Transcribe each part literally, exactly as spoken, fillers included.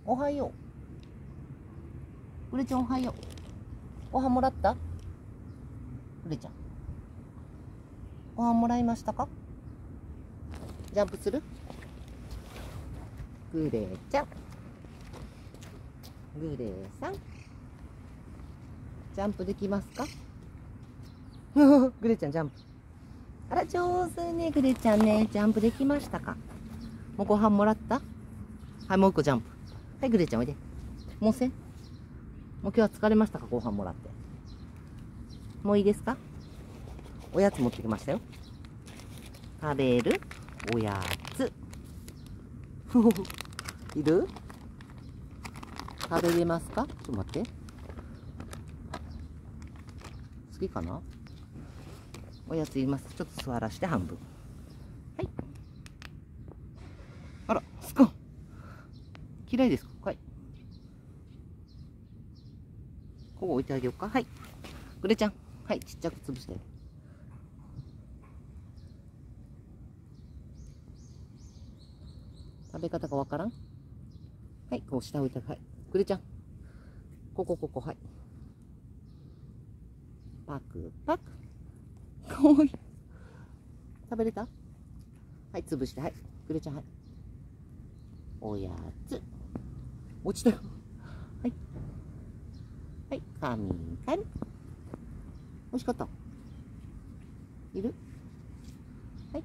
おはよう。グレちゃんおはよう。ご飯もらった？グレちゃん。ご飯もらいましたか？ジャンプする？グレちゃん。グレさん。ジャンプできますか？グレちゃんジャンプ。あら、上手ね、グレちゃんね。ジャンプできましたか？もうご飯もらった？はい、もう一個ジャンプ。はい、グレちゃんおいで。もうせん？もう今日は疲れましたか？ご飯もらって。もういいですか？おやつ持ってきましたよ。食べるおやつ。いる？食べれますか？ちょっと待って。好きかな？おやついります。ちょっと座らして半分。はい。あら、スコーン。嫌いですか？はい。ここ置いてあげようか。はい。グレちゃん。はい、ちっちゃく潰して。食べ方がわからん？はい、こう下置いて。はい。グレちゃん。ここ、ここ、はい。パクパク。かわいい。食べれた？はい、潰して。はい。グレちゃん、はい。おやつ。落ちたよ。はい。はい、カミカミ。美味しかった？いる？はい。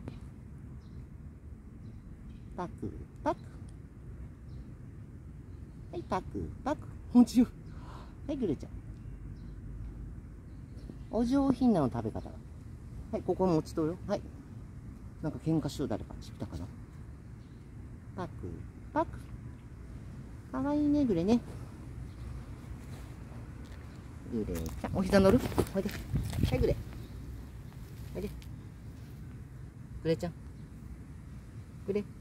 パクパク。はい、パクパク。おじよ。はい、グレちゃん。お上品なの食べ方。はい、ここも落ちとるよ。はい。なんか喧嘩しよう誰か。知ったかな？パクパク。かわいいね、グレね。グレちゃん。お膝乗る？おいで。はい、グレ。おいで。グレちゃん。グレ。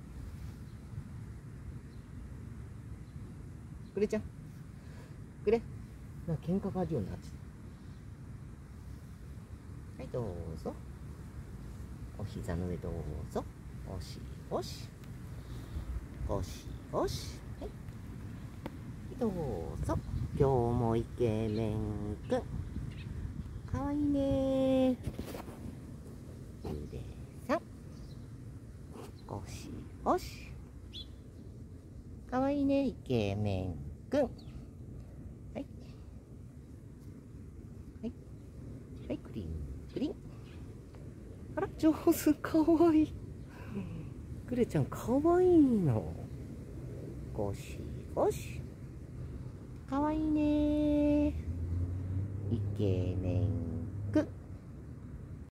グレちゃん。グレ。なんか喧嘩があるようになってた。はい、どうぞ。お膝の上どうぞ。おしおし。おしおし。はい。どうぞ。今日もイケメンくん。かわいいね。グレさん。おしおし。かわいいね、イケメンくん。はい。はい。はい、クリンクリン。あら、上手、かわいい。グレちゃん、かわいいの。ゴシゴシ。かわいいね。イケメン